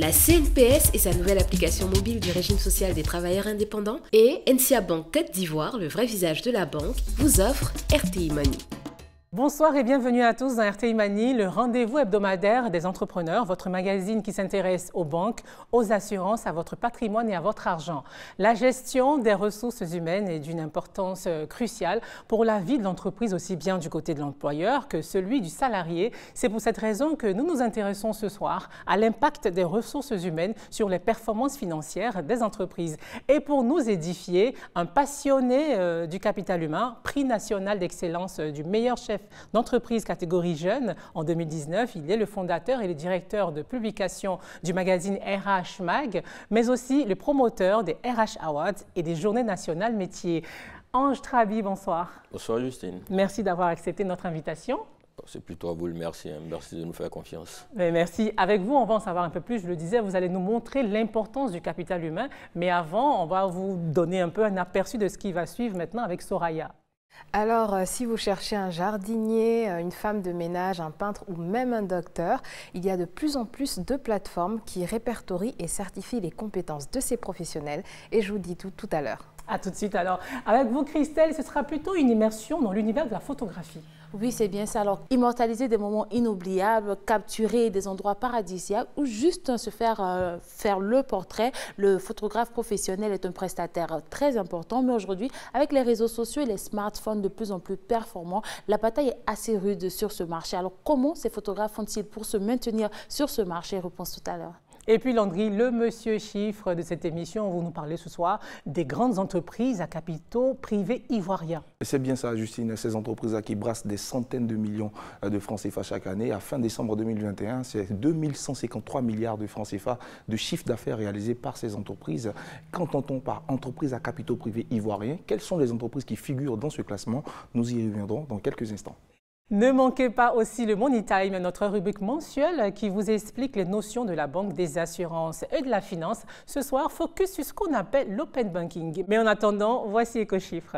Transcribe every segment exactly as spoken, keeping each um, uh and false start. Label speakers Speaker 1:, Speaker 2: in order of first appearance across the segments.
Speaker 1: la C N P S et sa nouvelle application mobile du régime social des travailleurs indépendants, et N C A Bank Côte d'Ivoire, le vrai visage de la banque, vous offre R T I Money.
Speaker 2: Bonsoir et bienvenue à tous dans R T I Money, le rendez-vous hebdomadaire des entrepreneurs, votre magazine qui s'intéresse aux banques, aux assurances, à votre patrimoine et à votre argent. La gestion des ressources humaines est d'une importance cruciale pour la vie de l'entreprise, aussi bien du côté de l'employeur que celui du salarié. C'est pour cette raison que nous nous intéressons ce soir à l'impact des ressources humaines sur les performances financières des entreprises. Et pour nous édifier, un passionné euh, du capital humain, prix national d'excellence du meilleur chef d'entreprise catégorie jeune en deux mille dix-neuf. Il est le fondateur et le directeur de publication du magazine R H Mag, mais aussi le promoteur des R H Awards et des Journées nationales métiers. Ange Trabi, bonsoir.
Speaker 3: Bonsoir Justine.
Speaker 2: Merci d'avoir accepté notre invitation.
Speaker 3: C'est plutôt à vous le merci. Hein. Merci de nous faire confiance.
Speaker 2: Mais merci. Avec vous, on va en savoir un peu plus. Je le disais, vous allez nous montrer l'importance du capital humain. Mais avant, on va vous donner un peu un aperçu de ce qui va suivre maintenant avec Soraya.
Speaker 4: Alors, euh, si vous cherchez un jardinier, euh, une femme de ménage, un peintre ou même un docteur, il y a de plus en plus de plateformes qui répertorient et certifient les compétences de ces professionnels. Et je vous dis tout tout à l'heure.
Speaker 2: À tout de suite. Alors, avec vous, Christelle, ce sera plutôt une immersion dans l'univers de la photographie.
Speaker 5: Oui, c'est bien ça. Alors, immortaliser des moments inoubliables, capturer des endroits paradisiaques ou juste se faire euh, faire le portrait. Le photographe professionnel est un prestataire très important, mais aujourd'hui, avec les réseaux sociaux et les smartphones de plus en plus performants, la bataille est assez rude sur ce marché. Alors, comment ces photographes font-ils pour se maintenir sur ce marché? Réponse tout à l'heure.
Speaker 2: Et puis Landry, le monsieur chiffre de cette émission, vous nous parlez ce soir des grandes entreprises à capitaux privés ivoiriens.
Speaker 6: C'est bien ça, Justine, ces entreprises-là qui brassent des centaines de millions de francs C F A chaque année. À fin décembre deux mille vingt et un, c'est deux mille cent cinquante-trois milliards de francs C F A de chiffre d'affaires réalisés par ces entreprises. Qu'entend-on par entreprises à capitaux privés ivoiriens? Quelles sont les entreprises qui figurent dans ce classement? Nous y reviendrons dans quelques instants.
Speaker 2: Ne manquez pas aussi le Money Time, notre rubrique mensuelle qui vous explique les notions de la banque, des assurances et de la finance. Ce soir, focus sur ce qu'on appelle l'open banking. Mais en attendant, voici EcoChiffres.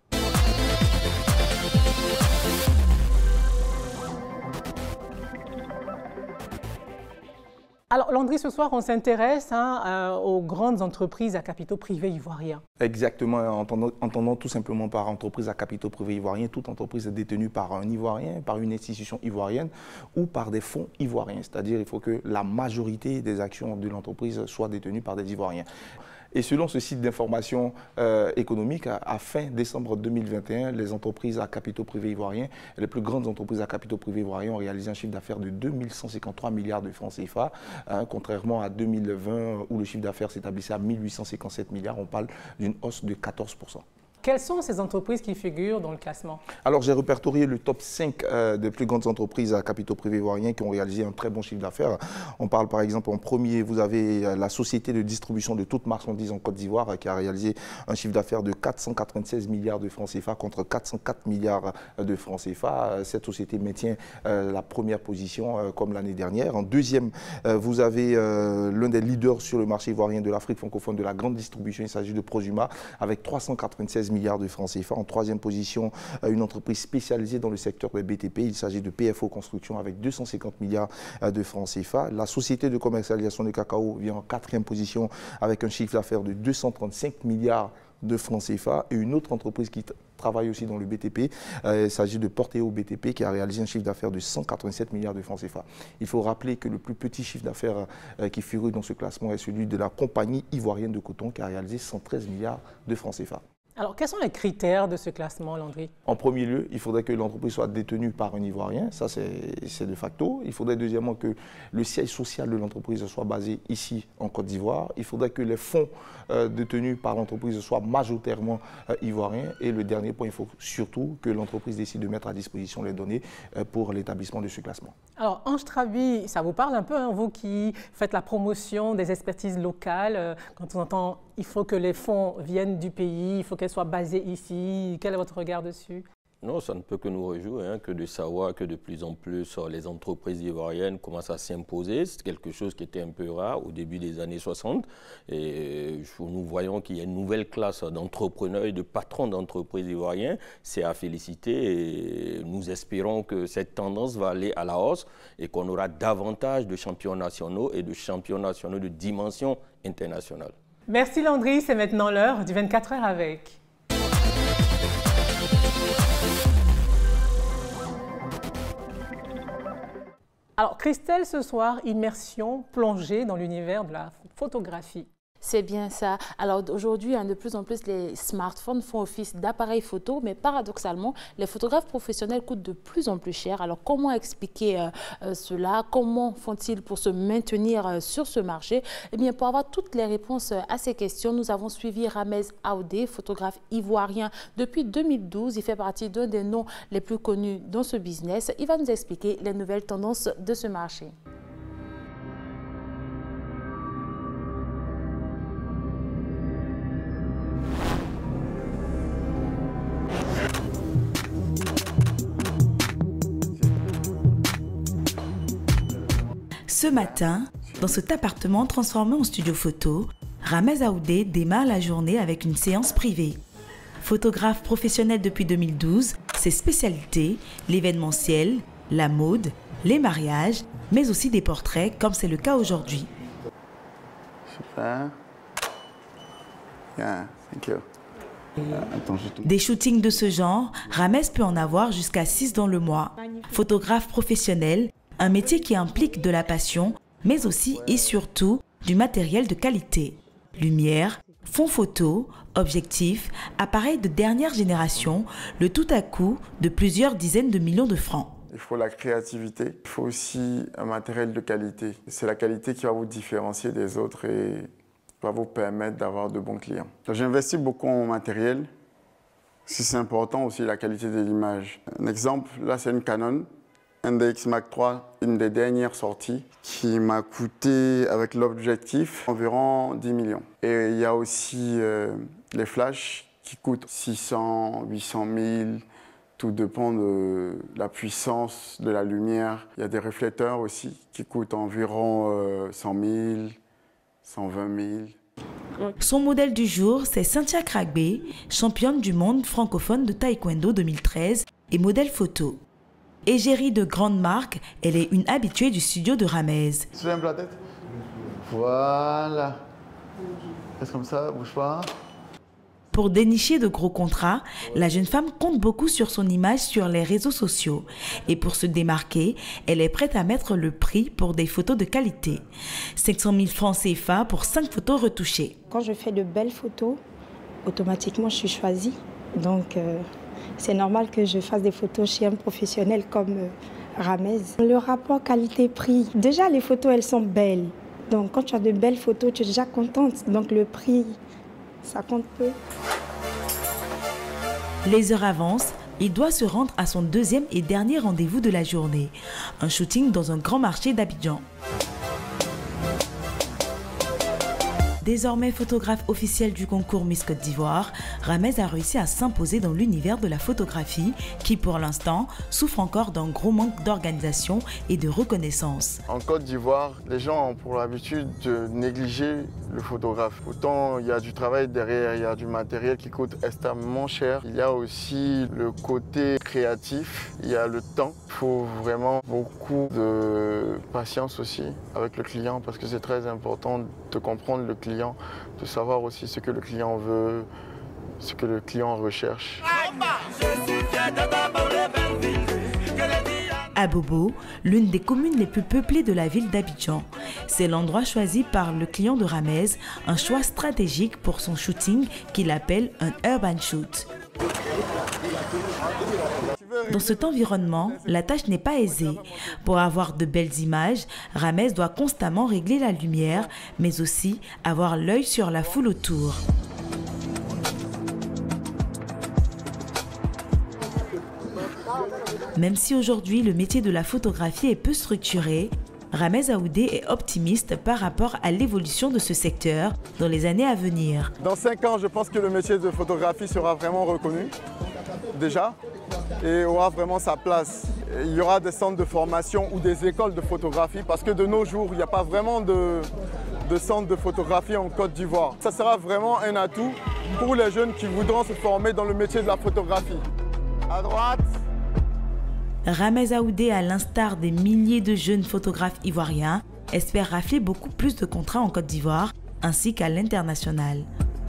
Speaker 2: Alors, Landry, ce soir, on s'intéresse hein, euh, aux grandes entreprises à capitaux privés ivoiriens.
Speaker 6: Exactement, entendons, entendons tout simplement par entreprise à capitaux privés ivoiriens, toute entreprise détenue par un Ivoirien, par une institution ivoirienne ou par des fonds ivoiriens. C'est-à-dire qu'il faut que la majorité des actions de l'entreprise soient détenues par des Ivoiriens. Et selon ce site d'information euh, économique, à, à fin décembre deux mille vingt et un, les entreprises à capitaux privés ivoiriens, les plus grandes entreprises à capitaux privés ivoiriens ont réalisé un chiffre d'affaires de deux mille cent cinquante-trois milliards de francs C F A, hein, contrairement à deux mille vingt où le chiffre d'affaires s'établissait à mille huit cent cinquante-sept milliards, on parle d'une hausse de quatorze pour cent.
Speaker 2: Quelles sont ces entreprises qui figurent dans le classement? Alors,
Speaker 6: j'ai répertorié le top cinq euh, des plus grandes entreprises à capitaux privés ivoiriens qui ont réalisé un très bon chiffre d'affaires. On parle par exemple en premier, vous avez euh, la société de distribution de toutes marchandises en Côte d'Ivoire euh, qui a réalisé un chiffre d'affaires de quatre cent quatre-vingt-seize milliards de francs C F A contre quatre cent quatre milliards de francs C F A. Cette société maintient euh, la première position euh, comme l'année dernière. En deuxième, euh, vous avez euh, l'un des leaders sur le marché ivoirien de l'Afrique francophone de la grande distribution. Il s'agit de Prosuma avec trois cent quatre-vingt-seize milliards de francs C F A. En troisième position, une entreprise spécialisée dans le secteur des B T P. Il s'agit de P F O Construction avec deux cent cinquante milliards de francs C F A. La société de commercialisation de cacao vient en quatrième position avec un chiffre d'affaires de deux cent trente-cinq milliards de francs C F A. Et une autre entreprise qui travaille aussi dans le B T P, euh, il s'agit de Porteo B T P qui a réalisé un chiffre d'affaires de cent quatre-vingt-sept milliards de francs C F A. Il faut rappeler que le plus petit chiffre d'affaires euh, qui figure dans ce classement est celui de la compagnie ivoirienne de coton qui a réalisé cent treize milliards de francs C F A.
Speaker 2: Alors, quels sont les critères de ce classement, Landry?
Speaker 6: En premier lieu, il faudrait que l'entreprise soit détenue par un Ivoirien, ça c'est de facto. Il faudrait deuxièmement que le siège social de l'entreprise soit basé ici en Côte d'Ivoire. Il faudrait que les fonds euh, détenus par l'entreprise soient majoritairement euh, ivoiriens. Et le dernier point, il faut surtout que l'entreprise décide de mettre à disposition les données euh, pour l'établissement de ce classement.
Speaker 2: Alors, Ange Trabi, ça vous parle un peu, hein, vous qui faites la promotion des expertises locales, euh, quand on entend il faut que les fonds viennent du pays, il faut qu'elles soient basées ici. Quel est votre regard dessus?
Speaker 3: Non, ça ne peut que nous réjouir, hein, que de savoir que de plus en plus les entreprises ivoiriennes commencent à s'imposer. C'est quelque chose qui était un peu rare au début des années soixante. Et nous voyons qu'il y a une nouvelle classe d'entrepreneurs et de patrons d'entreprises ivoiriens. C'est à féliciter et nous espérons que cette tendance va aller à la hausse et qu'on aura davantage de champions nationaux et de champions nationaux de dimension internationale.
Speaker 2: Merci Landry, c'est maintenant l'heure du vingt-quatre heures avec. Alors Christelle, ce soir, immersion plongée dans l'univers de la photographie.
Speaker 5: C'est bien ça. Alors aujourd'hui, hein, de plus en plus, les smartphones font office d'appareils photo, mais paradoxalement, les photographes professionnels coûtent de plus en plus cher. Alors comment expliquer euh, euh, cela? Comment font-ils pour se maintenir euh, sur ce marché? Eh bien, pour avoir toutes les réponses à ces questions, nous avons suivi Ramez Aoudé, photographe ivoirien depuis deux mille douze. Il fait partie d'un des noms les plus connus dans ce business. Il va nous expliquer les nouvelles tendances de ce marché.
Speaker 7: Ce matin, dans cet appartement transformé en studio photo, Ramez Aoudé démarre la journée avec une séance privée. Photographe professionnel depuis deux mille douze, ses spécialités, l'événementiel, la mode, les mariages, mais aussi des portraits comme c'est le cas aujourd'hui.
Speaker 8: Super. Yeah, thank you.
Speaker 7: Des shootings de ce genre, Ramez peut en avoir jusqu'à six dans le mois. Photographe professionnel, un métier qui implique de la passion, mais aussi et surtout du matériel de qualité. Lumière, fond photo, objectifs, appareils de dernière génération, le tout à coup de plusieurs dizaines de millions de francs.
Speaker 8: Il faut la créativité, il faut aussi un matériel de qualité. C'est la qualité qui va vous différencier des autres et va vous permettre d'avoir de bons clients. J'investis beaucoup en matériel. Si c'est important aussi, la qualité de l'image. Un exemple, là c'est une Canon N D X Mark trois, une des dernières sorties, qui m'a coûté, avec l'objectif, environ dix millions. Et il y a aussi euh, les flashs qui coûtent six cents, huit cent mille. Tout dépend de la puissance de la lumière. Il y a des réflecteurs aussi qui coûtent environ euh, cent mille, cent vingt mille.
Speaker 7: Son modèle du jour, c'est Cynthia Kragbe, championne du monde francophone de taekwondo deux mille treize et modèle photo. Égérie de grandes marques, elle est une habituée du studio de Ramez.
Speaker 8: Soulève un peu la tête. Voilà. Reste comme ça, bouge pas.
Speaker 7: Pour dénicher de gros contrats, la jeune femme compte beaucoup sur son image sur les réseaux sociaux. Et pour se démarquer, elle est prête à mettre le prix pour des photos de qualité. cinq cent mille francs C F A pour cinq photos retouchées.
Speaker 9: Quand je fais de belles photos, automatiquement je suis choisie. Donc euh, c'est normal que je fasse des photos chez un professionnel comme euh, Ramez. Le rapport qualité-prix, déjà les photos elles sont belles. Donc quand tu as de belles photos, tu es déjà contente. Donc le prix, ça compte peu.
Speaker 7: Les heures avancent, il doit se rendre à son deuxième et dernier rendez-vous de la journée. Un shooting dans un grand marché d'Abidjan. Désormais photographe officiel du concours Miss Côte d'Ivoire, Ramez a réussi à s'imposer dans l'univers de la photographie qui, pour l'instant, souffre encore d'un gros manque d'organisation et de reconnaissance.
Speaker 8: En Côte d'Ivoire, les gens ont pour l'habitude de négliger le photographe. Autant il y a du travail derrière, il y a du matériel qui coûte extrêmement cher. Il y a aussi le côté créatif, il y a le temps. Il faut vraiment beaucoup de patience aussi avec le client parce que c'est très important de comprendre le client, de savoir aussi ce que le client veut, ce que le client recherche.
Speaker 7: Abobo, l'une des communes les plus peuplées de la ville d'Abidjan. C'est l'endroit choisi par le client de Ramez, un choix stratégique pour son shooting qu'il appelle un urban shoot. Dans cet environnement, la tâche n'est pas aisée. Pour avoir de belles images, Ramez doit constamment régler la lumière, mais aussi avoir l'œil sur la foule autour. Même si aujourd'hui le métier de la photographie est peu structuré, Ramez Aoudé est optimiste par rapport à l'évolution de ce secteur dans les années à venir.
Speaker 8: Dans cinq ans, je pense que le métier de photographie sera vraiment reconnu, déjà. et aura vraiment sa place. Il y aura des centres de formation ou des écoles de photographie parce que de nos jours, il n'y a pas vraiment de, de centre de photographie en Côte d'Ivoire. Ça sera vraiment un atout pour les jeunes qui voudront se former dans le métier de la photographie. À droite.
Speaker 7: Ramez Aoudé, à l'instar des milliers de jeunes photographes ivoiriens, espère rafler beaucoup plus de contrats en Côte d'Ivoire ainsi qu'à l'international.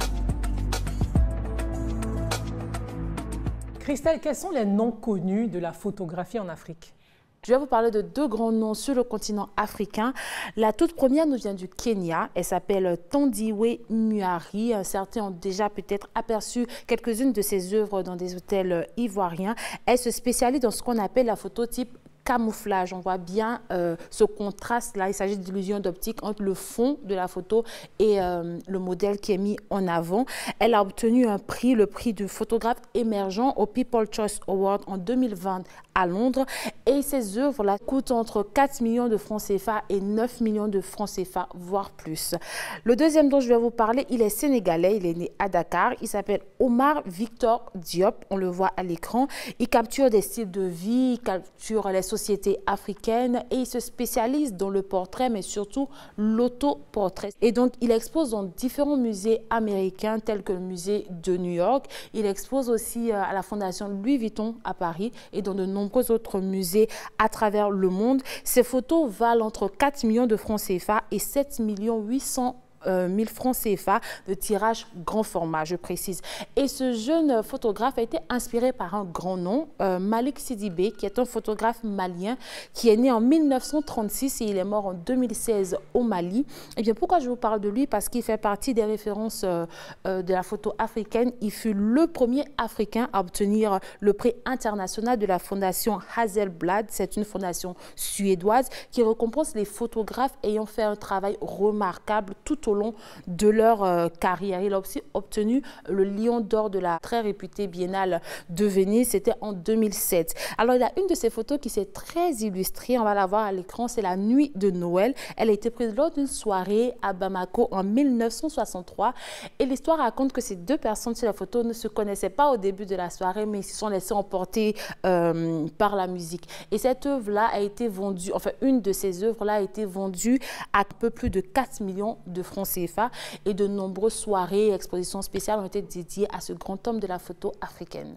Speaker 2: Christelle, quels sont les noms connus de la photographie en Afrique?
Speaker 5: Je vais vous parler de deux grands noms sur le continent africain. La toute première nous vient du Kenya. Elle s'appelle Thandiwe Muari. Certains ont déjà peut-être aperçu quelques-unes de ses œuvres dans des hôtels ivoiriens. Elle se spécialise dans ce qu'on appelle la photo type camouflage. On voit bien euh, ce contraste-là. Il s'agit d'illusion d'optique entre le fond de la photo et euh, le modèle qui est mis en avant. Elle a obtenu un prix, le prix du photographe émergent au People Choice Award en deux mille vingt à Londres. Et ces œuvres-là coûtent entre quatre millions de francs C F A et neuf millions de francs C F A, voire plus. Le deuxième dont je vais vous parler, il est sénégalais. Il est né à Dakar. Il s'appelle Omar Victor Diop. On le voit à l'écran. Il capture des styles de vie, il capture les société africaine et il se spécialise dans le portrait, mais surtout l'autoportrait. Et donc, il expose dans différents musées américains tels que le musée de New York. Il expose aussi à la fondation Louis Vuitton à Paris et dans de nombreux autres musées à travers le monde. Ces photos valent entre quatre millions de francs C F A et sept millions huit cents mille francs C F A de tirage grand format, je précise. Et ce jeune photographe a été inspiré par un grand nom, euh, Malik Sidibé, qui est un photographe malien qui est né en mille neuf cent trente-six et il est mort en deux mille seize au Mali. Et bien pourquoi je vous parle de lui? Parce qu'il fait partie des références euh, euh, de la photo africaine. Il fut le premier Africain à obtenir le prix international de la fondation Hasselblad. C'est une fondation suédoise qui récompense les photographes ayant fait un travail remarquable tout au au long de leur euh, carrière. Il a aussi obtenu le Lion d'or de la très réputée Biennale de Venise, c'était en deux mille sept. Alors il a une de ces photos qui s'est très illustrée, on va la voir à l'écran, c'est la nuit de Noël. Elle a été prise lors d'une soirée à Bamako en mille neuf cent soixante-trois et l'histoire raconte que ces deux personnes sur la photo ne se connaissaient pas au début de la soirée, mais ils se sont laissés emporter euh, par la musique. Et cette œuvre-là a été vendue, enfin une de ces œuvres-là a été vendue à un peu plus de quatre millions de francs C F A et de nombreuses soirées et expositions spéciales ont été dédiées à ce grand homme de la photo africaine.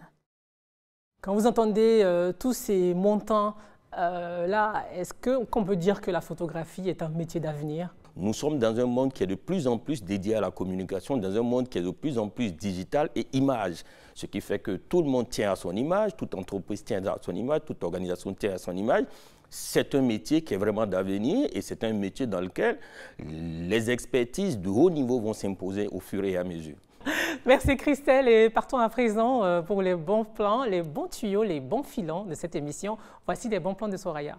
Speaker 2: Quand vous entendez euh, tous ces montants euh, là, est-ce qu'on peut dire que la photographie est un métier d'avenir?
Speaker 3: Nous sommes dans un monde qui est de plus en plus dédié à la communication, dans un monde qui est de plus en plus digital et image. Ce qui fait que tout le monde tient à son image, toute entreprise tient à son image, toute organisation tient à son image. C'est un métier qui est vraiment d'avenir et c'est un métier dans lequel les expertises de haut niveau vont s'imposer au fur et à mesure.
Speaker 2: Merci Christelle et partons à présent pour les bons plans, les bons tuyaux, les bons filons de cette émission. Voici les bons plans de Soraya.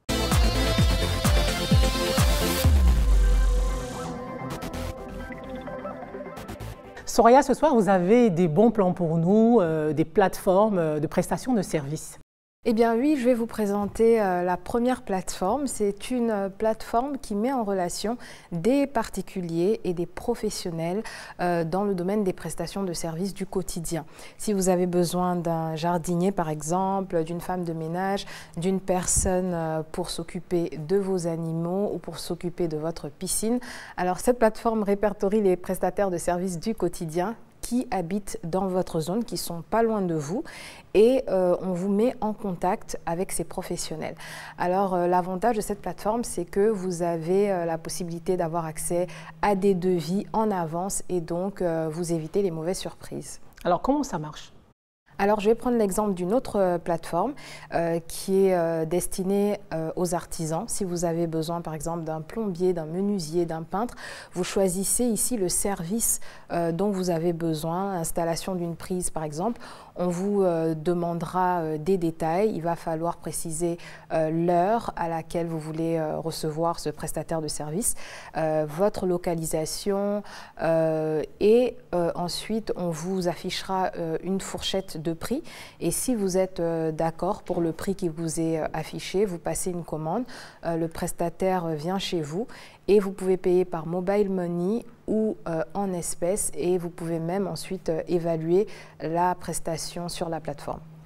Speaker 2: Soraya, ce soir, vous avez des bons plans pour nous, euh, des plateformes euh, de prestations de services.
Speaker 4: Eh bien oui, je vais vous présenter euh, la première plateforme. C'est une euh, plateforme qui met en relation des particuliers et des professionnels euh, dans le domaine des prestations de services du quotidien. Si vous avez besoin d'un jardinier par exemple, d'une femme de ménage, d'une personne euh, pour s'occuper de vos animaux ou pour s'occuper de votre piscine, alors cette plateforme répertorie les prestataires de services du quotidien qui habitent dans votre zone, qui sont pas loin de vous, et euh, on vous met en contact avec ces professionnels. Alors euh, l'avantage de cette plateforme, c'est que vous avez euh, la possibilité d'avoir accès à des devis en avance et donc euh, vous évitez les mauvaises surprises.
Speaker 2: Alors comment ça marche ?
Speaker 4: Alors, je vais prendre l'exemple d'une autre euh, plateforme euh, qui est euh, destinée euh, aux artisans. Si vous avez besoin, par exemple, d'un plombier, d'un menuisier, d'un peintre, vous choisissez ici le service euh, dont vous avez besoin, installation d'une prise, par exemple. On vous euh, demandera euh, des détails. Il va falloir préciser euh, l'heure à laquelle vous voulez euh, recevoir ce prestataire de service, euh, votre localisation euh, et euh, ensuite, on vous affichera euh, une fourchette de prix et si vous êtes euh, d'accord pour le prix qui vous est euh, affiché, vous passez une commande, euh, le prestataire euh, vient chez vous et vous pouvez payer par mobile money ou euh, en espèces et vous pouvez même ensuite euh, évaluer la prestation sur la plateforme.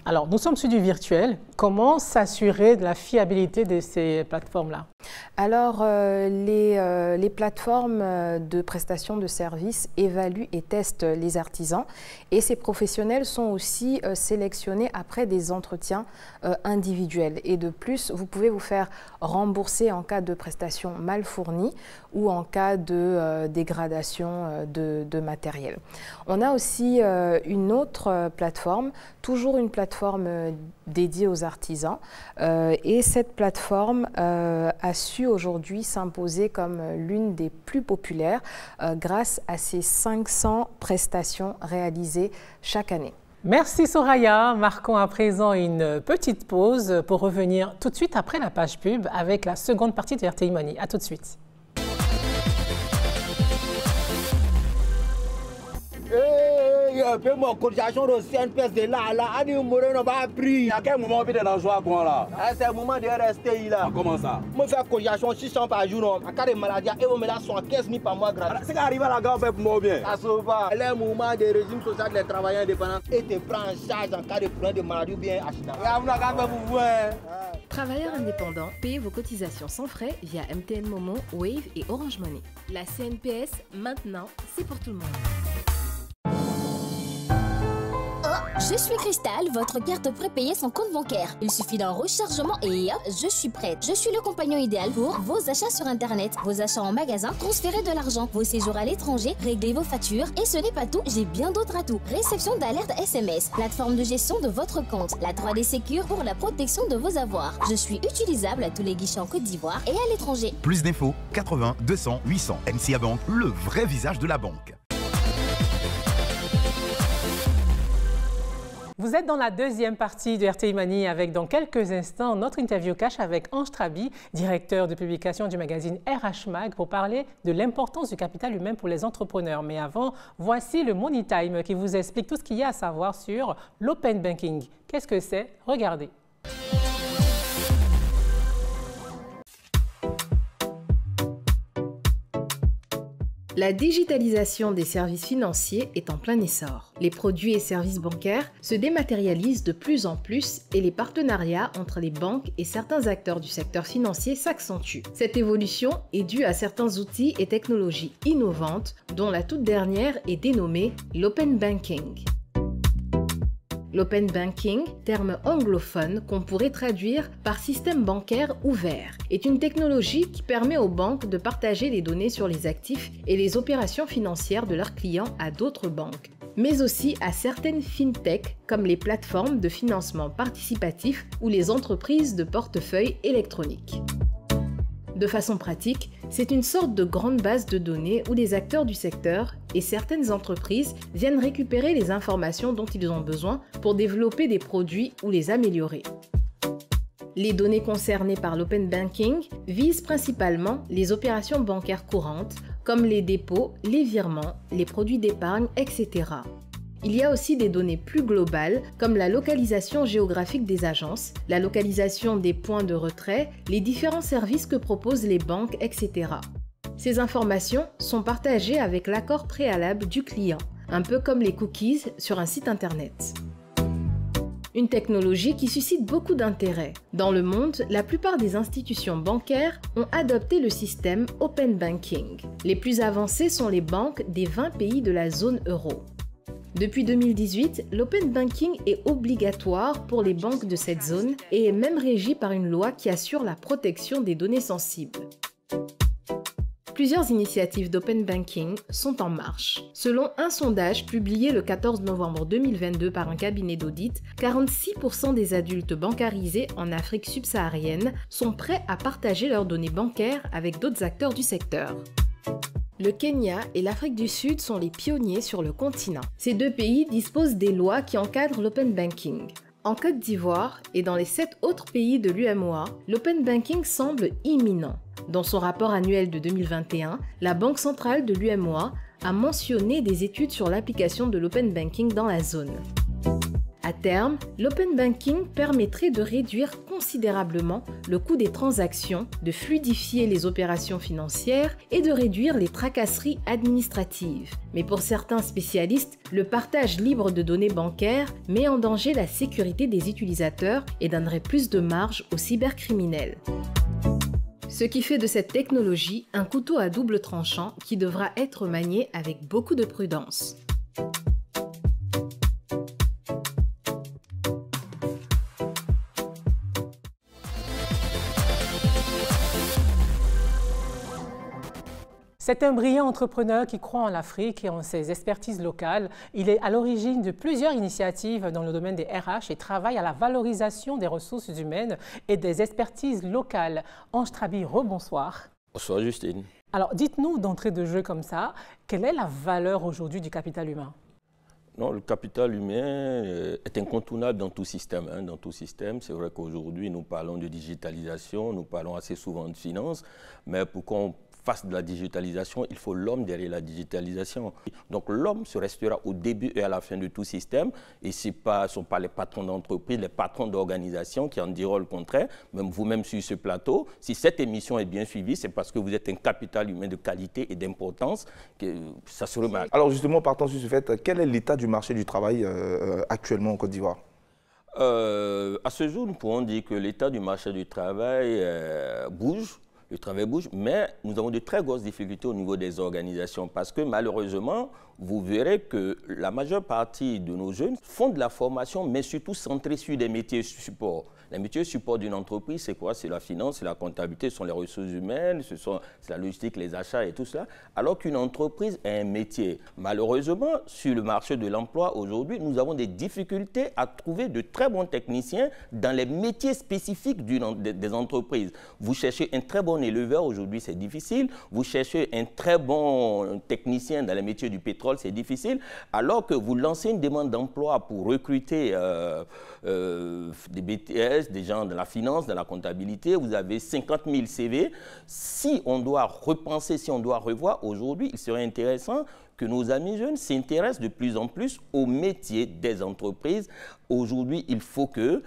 Speaker 2: Alors, nous sommes sur du virtuel. Comment s'assurer de la fiabilité de ces plateformes-là?
Speaker 4: Alors, euh, les, euh, les plateformes de prestation de services évaluent et testent les artisans et ces professionnels sont aussi euh, sélectionnés après des entretiens euh, individuels. Et de plus, vous pouvez vous faire rembourser en cas de prestation mal fournie ou en cas de euh, dégradation euh, de, de matériel. On a aussi euh, une autre euh, plateforme, toujours une plateforme euh, dédiée aux artisans euh, et cette plateforme euh, a su aujourd'hui s'imposer comme l'une des plus populaires euh, grâce à ses cinq cents prestations réalisées chaque année.
Speaker 2: Merci Soraya. Marquons à présent une petite pause pour revenir tout de suite après la page pub avec la seconde partie de R T I Money. À tout de suite.
Speaker 10: Fais-moi cotisation de C N P S de là, là, Annie Moreno va pris. À quel moment on de l'argent à quoi là? C'est le moment de R S T I là. Comment ça? Moi, faire cotisation six cents par jour, en cas de maladie, et on me la soixante-quinze mille par mois gratuit. C'est qu'arrive à la gare, on fait pour moi bien. Ça se va. C'est le moment de régime social des travailleurs indépendants et te prend en charge en cas de problème de maladie ou bien accident.
Speaker 1: Travailleurs indépendants, payez vos cotisations sans frais via M T N Momo, Wave et Orange Money. La C N P S, maintenant, c'est pour tout le monde.
Speaker 11: Je suis Cristal, votre carte prépayée sans compte bancaire. Il suffit d'un rechargement et hop, je suis prête. Je suis le compagnon idéal pour vos achats sur Internet, vos achats en magasin, transférer de l'argent, vos séjours à l'étranger, régler vos factures. Et ce n'est pas tout, j'ai bien d'autres atouts. Réception d'alerte S M S, plateforme de gestion de votre compte, la trois D Secure pour la protection de vos avoirs. Je suis utilisable à tous les guichets en Côte d'Ivoire et à l'étranger.
Speaker 12: Plus d'infos, quatre-vingts deux cents huit cents. N C A Bank, le vrai visage de la banque.
Speaker 2: Vous êtes dans la deuxième partie de R T I Money avec dans quelques instants notre interview cash avec Ange Trabi, directeur de publication du magazine R H Mag pour parler de l'importance du capital humain pour les entrepreneurs. Mais avant, voici le Money Time qui vous explique tout ce qu'il y a à savoir sur l'open banking. Qu'est-ce que c'est? Regardez.
Speaker 1: La digitalisation des services financiers est en plein essor. Les produits et services bancaires se dématérialisent de plus en plus et les partenariats entre les banques et certains acteurs du secteur financier s'accentuent. Cette évolution est due à certains outils et technologies innovantes dont la toute dernière est dénommée l'open banking. L'open banking, terme anglophone qu'on pourrait traduire par système bancaire ouvert, est une technologie qui permet aux banques de partager les données sur les actifs et les opérations financières de leurs clients à d'autres banques, mais aussi à certaines fintech comme les plateformes de financement participatif ou les entreprises de portefeuille électronique. De façon pratique, c'est une sorte de grande base de données où les acteurs du secteur et certaines entreprises viennent récupérer les informations dont ils ont besoin pour développer des produits ou les améliorer. Les données concernées par l'open banking visent principalement les opérations bancaires courantes, comme les dépôts, les virements, les produits d'épargne, et cetera. Il y a aussi des données plus globales comme la localisation géographique des agences, la localisation des points de retrait, les différents services que proposent les banques, et cetera. Ces informations sont partagées avec l'accord préalable du client, un peu comme les cookies sur un site internet. Une technologie qui suscite beaucoup d'intérêt. Dans le monde, la plupart des institutions bancaires ont adopté le système Open Banking. Les plus avancées sont les banques des vingt pays de la zone euro. Depuis deux mille dix-huit, l'open banking est obligatoire pour les banques de cette zone et est même régi par une loi qui assure la protection des données sensibles. Plusieurs initiatives d'open banking sont en marche. Selon un sondage publié le quatorze novembre deux mille vingt-deux par un cabinet d'audit, quarante-six pour cent des adultes bancarisés en Afrique subsaharienne sont prêts à partager leurs données bancaires avec d'autres acteurs du secteur. Le Kenya et l'Afrique du Sud sont les pionniers sur le continent. Ces deux pays disposent des lois qui encadrent l'open banking. En Côte d'Ivoire et dans les sept autres pays de l'U M O A, l'open banking semble imminent. Dans son rapport annuel de deux mille vingt et un, la Banque centrale de l'U M O A a mentionné des études sur l'application de l'open banking dans la zone. À terme, l'open banking permettrait de réduire considérablement le coût des transactions, de fluidifier les opérations financières et de réduire les tracasseries administratives. Mais pour certains spécialistes, le partage libre de données bancaires met en danger la sécurité des utilisateurs et donnerait plus de marge aux cybercriminels. Ce qui fait de cette technologie un couteau à double tranchant qui devra être manié avec beaucoup de prudence.
Speaker 2: C'est un brillant entrepreneur qui croit en l'Afrique et en ses expertises locales. Il est à l'origine de plusieurs initiatives dans le domaine des R H et travaille à la valorisation des ressources humaines et des expertises locales. Ange Trabi, rebonsoir.
Speaker 3: Bonsoir Justine.
Speaker 2: Alors dites-nous d'entrée de jeu comme ça, quelle est la valeur aujourd'hui du capital humain?
Speaker 3: Non, le capital humain est incontournable dans tout système. Hein, dans tout système, c'est vrai qu'aujourd'hui nous parlons de digitalisation, nous parlons assez souvent de finance, mais pour qu'on face de la digitalisation, il faut l'homme derrière la digitalisation. Donc l'homme se restera au début et à la fin de tout système. Et ce ne sont pas les patrons d'entreprise, les patrons d'organisation qui en diront le contraire. Même vous-même sur ce plateau, si cette émission est bien suivie, c'est parce que vous êtes un capital humain de qualité et d'importance que ça se remarque.
Speaker 6: Alors justement, partant sur ce fait, quel est l'état du marché du travail euh, actuellement en Côte d'Ivoire?
Speaker 3: euh, À ce jour, nous pourrons dire que l'état du marché du travail euh, bouge. Le travail bouge, mais nous avons de très grosses difficultés au niveau des organisations parce que malheureusement, vous verrez que la majeure partie de nos jeunes font de la formation, mais surtout centrés sur des métiers support. Les métiers support d'une entreprise, c'est quoi? C'est la finance, c'est la comptabilité, ce sont les ressources humaines, ce sont la logistique, les achats et tout cela. Alors qu'une entreprise est un métier. Malheureusement, sur le marché de l'emploi aujourd'hui, nous avons des difficultés à trouver de très bons techniciens dans les métiers spécifiques d'une, des entreprises. Vous cherchez un très bon éleveur, aujourd'hui c'est difficile. Vous cherchez un très bon technicien dans les métiers du pétrole, c'est difficile. Alors que vous lancez une demande d'emploi pour recruter euh, euh, des B T S, des gens de la finance, de la comptabilité, vous avez cinquante mille C V. Si on doit repenser, si on doit revoir, aujourd'hui, il serait intéressant que nos amis jeunes s'intéressent de plus en plus au métier des entreprises. Aujourd'hui, il faut que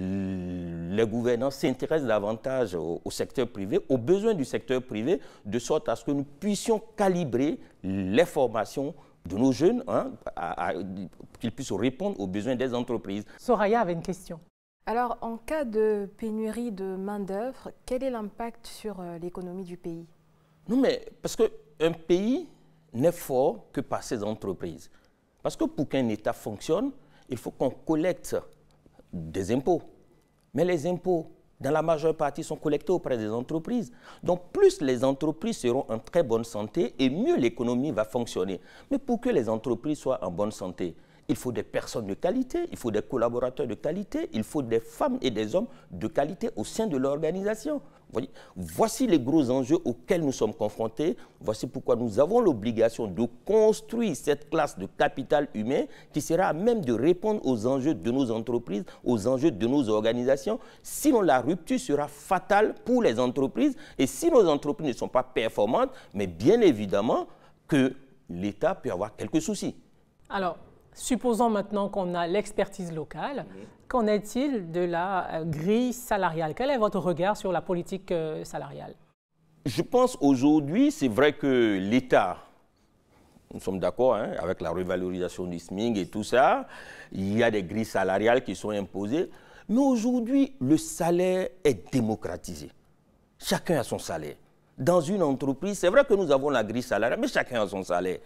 Speaker 3: les gouvernants s'intéressent davantage au, au secteur privé, aux besoins du secteur privé, de sorte à ce que nous puissions calibrer les formations de nos jeunes, hein, qu'ils puissent répondre aux besoins des entreprises.
Speaker 2: Soraya avait une question.
Speaker 4: Alors, en cas de pénurie de main-d'œuvre, quel est l'impact sur euh, l'économie du pays?
Speaker 3: Non, mais parce qu'un pays n'est fort que par ses entreprises. Parce que pour qu'un État fonctionne, il faut qu'on collecte des impôts. Mais les impôts, dans la majeure partie, sont collectés auprès des entreprises. Donc, plus les entreprises seront en très bonne santé et mieux l'économie va fonctionner. Mais pour que les entreprises soient en bonne santé, il faut des personnes de qualité, il faut des collaborateurs de qualité, il faut des femmes et des hommes de qualité au sein de l'organisation. Voici les gros enjeux auxquels nous sommes confrontés. Voici pourquoi nous avons l'obligation de construire cette classe de capital humain qui sera à même de répondre aux enjeux de nos entreprises, aux enjeux de nos organisations. Sinon, la rupture sera fatale pour les entreprises. Et si nos entreprises ne sont pas performantes, mais bien évidemment que l'État peut avoir quelques soucis.
Speaker 2: Alors, supposons maintenant qu'on a l'expertise locale. Mmh. Qu'en est-il de la grille salariale? Quel est votre regard sur la politique salariale?
Speaker 3: Je pense aujourd'hui, c'est vrai que l'État, nous sommes d'accord hein, avec la revalorisation du S M I C et tout ça, il y a des grilles salariales qui sont imposées, mais aujourd'hui, le salaire est démocratisé. Chacun a son salaire. Dans une entreprise, c'est vrai que nous avons la grille salariale, mais chacun a son salaire.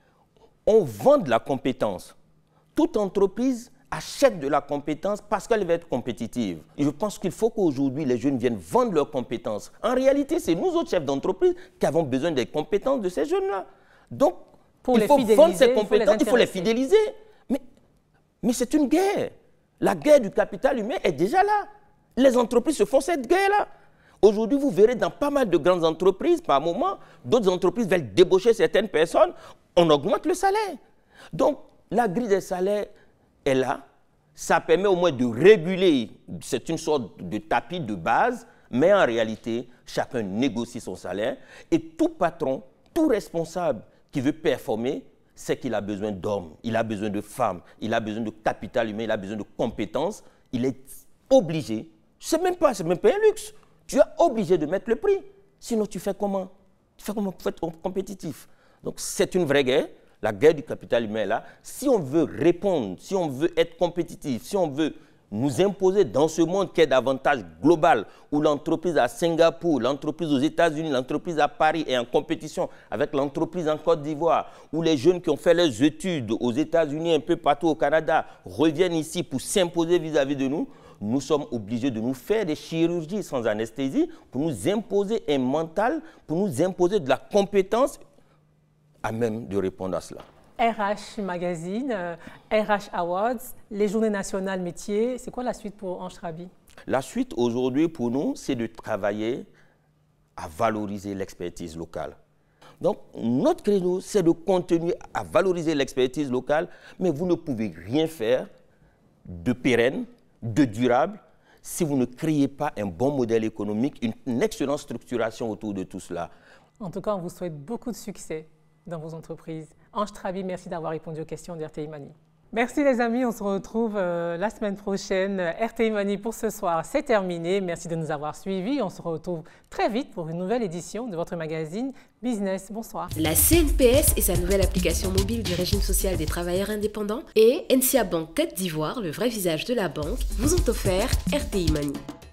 Speaker 3: On vend de la compétence. Toute entreprise achète de la compétence parce qu'elle va être compétitive. Et je pense qu'il faut qu'aujourd'hui, les jeunes viennent vendre leurs compétences. En réalité, c'est nous autres chefs d'entreprise qui avons besoin des compétences de ces jeunes-là. Donc,
Speaker 2: Pour
Speaker 3: il
Speaker 2: les
Speaker 3: faut vendre ces
Speaker 2: il
Speaker 3: compétences,
Speaker 2: faut
Speaker 3: il faut les fidéliser. Mais, mais c'est une guerre. La guerre du capital humain est déjà là. Les entreprises se font cette guerre-là. Aujourd'hui, vous verrez dans pas mal de grandes entreprises, par moment, d'autres entreprises veulent débaucher certaines personnes, on augmente le salaire. Donc, la grille des salaires est là. Ça permet au moins de réguler, c'est une sorte de tapis de base, mais en réalité, chacun négocie son salaire. Et tout patron, tout responsable qui veut performer, c'est qu'il a besoin d'hommes, il a besoin de femmes, il a besoin de capital humain, il a besoin de compétences. Il est obligé, c'est même pas, c'est même pas un luxe, tu es obligé de mettre le prix. Sinon, tu fais comment? Tu fais comment pour être compétitif? Donc, c'est une vraie guerre. La guerre du capital humain est là. Si on veut répondre, si on veut être compétitif, si on veut nous imposer dans ce monde qui est davantage global, où l'entreprise à Singapour, l'entreprise aux États-Unis, l'entreprise à Paris est en compétition avec l'entreprise en Côte d'Ivoire, où les jeunes qui ont fait leurs études aux États-Unis, un peu partout au Canada, reviennent ici pour s'imposer vis-à-vis de nous, nous sommes obligés de nous faire des chirurgies sans anesthésie pour nous imposer un mental, pour nous imposer de la compétence à même de répondre à cela.
Speaker 2: R H Magazine, euh, R H Awards, les journées nationales métiers, c'est quoi la suite pour Ange Trabi?
Speaker 3: La suite aujourd'hui pour nous, c'est de travailler à valoriser l'expertise locale. Donc notre créneau, c'est de continuer à valoriser l'expertise locale, mais vous ne pouvez rien faire de pérenne, de durable, si vous ne créez pas un bon modèle économique, une, une excellente structuration autour de tout cela.
Speaker 2: En tout cas, on vous souhaite beaucoup de succès dans vos entreprises. Ange Trabi, merci d'avoir répondu aux questions d'R T I Money. Merci les amis, on se retrouve euh, la semaine prochaine. R T I Money pour ce soir, c'est terminé. Merci de nous avoir suivis. On se retrouve très vite pour une nouvelle édition de votre magazine Business. Bonsoir.
Speaker 1: La C N P S et sa nouvelle application mobile du régime social des travailleurs indépendants et N C A Bank Côte d'Ivoire, le vrai visage de la banque, vous ont offert R T I Money.